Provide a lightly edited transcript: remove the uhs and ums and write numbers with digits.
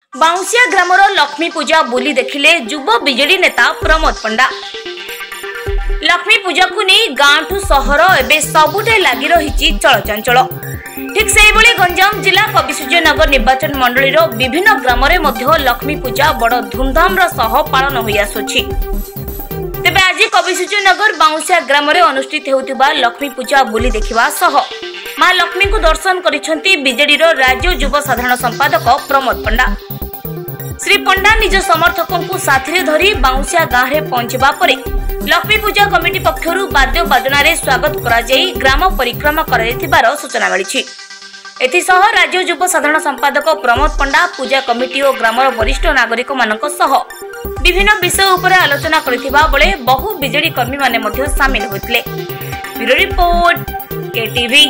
बाउंसिया grammar Lakshmi पूजा बुली देखिले युव BJD नेता प्रमोद पंडा। लक्ष्मी पूजा को नहीं गांठू सहर एवं सबुठे लगी रही चलचंचल। ठीक से गंजाम जिला कविसूर्यनगर निर्वाचन मंडली विभिन्न ग्राम लक्ष्मी पूजा बड़ धूमधाम सह पालन हो आसुछि। तेबे आज कविसूर्यनगर बाउंसिया ग्राम अनुष्ठित होउथिबा लक्ष्मी पूजा बुली देखिबा सह मां लक्ष्मी को दर्शन करिसेंती बीजेडी राज्य युव साधारण संपादक प्रमोद पंडा। श्री पंडा निज समर्थकों को साथी धरी बाउंसिया गाँव में पहुंचवा परे लक्ष्मी पूजा कमिटी पक्षरु वाद्य बाजन स्वागत करा जाई ग्राम परिक्रमा कर सूचना मिली। एथिसह राज्य युव साधारण संपादक प्रमोद पंडा पूजा कमिटी और ग्रामर वरिष्ठ नागरिक मानक सह विभिन्न विषय उपर आलोचना करथिबा बेले बहु बीजेडी कर्मी माने सामिल होइतले। Bureau report KTV.